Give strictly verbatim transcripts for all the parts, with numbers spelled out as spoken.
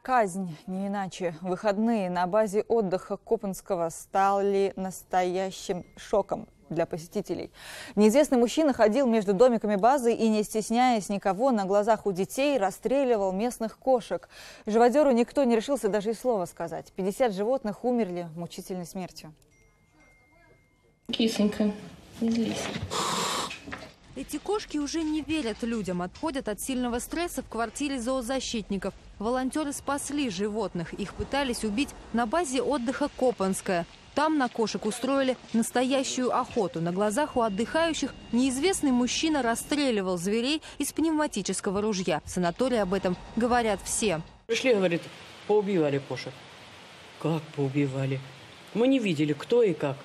Казнь, не иначе. Выходные на базе отдыха Копанского стали настоящим шоком для посетителей. Неизвестный мужчина ходил между домиками базы и, не стесняясь никого, на глазах у детей расстреливал местных кошек. Живодеру никто не решился даже и слова сказать. пятьдесят животных умерли мучительной смертью. Кисонька, не злись. Эти кошки уже не верят людям, отходят от сильного стресса в квартире зоозащитников. Волонтеры спасли животных. Их пытались убить на базе отдыха Копанская. Там на кошек устроили настоящую охоту. На глазах у отдыхающих неизвестный мужчина расстреливал зверей из пневматического ружья. В санатории об этом говорят все. Пришли, говорит, поубивали кошек. Как поубивали? Мы не видели, кто и как.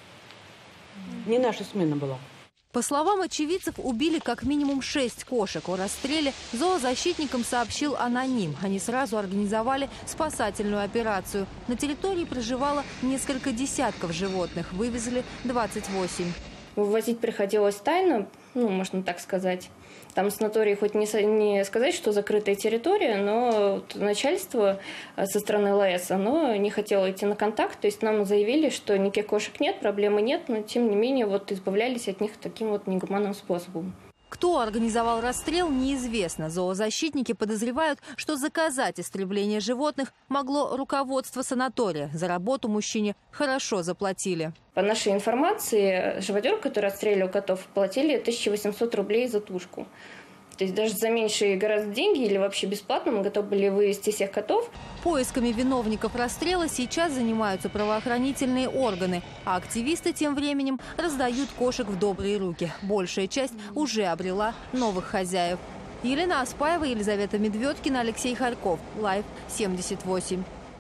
Не наша смена была. По словам очевидцев, убили как минимум шесть кошек. О расстреле зоозащитникам сообщил аноним. Они сразу организовали спасательную операцию. На территории проживало несколько десятков животных. Вывезли двадцать восемь. Вывозить приходилось тайно, ну, можно так сказать. Там санаторий хоть не, не сказать, что закрытая территория, но начальство со стороны ЛАЭС, оно не хотело идти на контакт. То есть нам заявили, что никаких кошек нет, проблемы нет, но тем не менее вот избавлялись от них таким вот негуманным способом. Кто организовал расстрел, неизвестно. Зоозащитники подозревают, что заказать истребление животных могло руководство санатория. За работу мужчине хорошо заплатили. По нашей информации, живодер, который отстреливал котов, платили тысячу восемьсот рублей за тушку. То есть даже за меньшие гораздо деньги или вообще бесплатно мы готовы были вывести всех котов. Поисками виновников расстрела сейчас занимаются правоохранительные органы, а активисты тем временем раздают кошек в добрые руки. Большая часть уже обрела новых хозяев. Елена Аспаева, Елизавета Медведкина, Алексей Харьков. Лайв семьдесят восемь.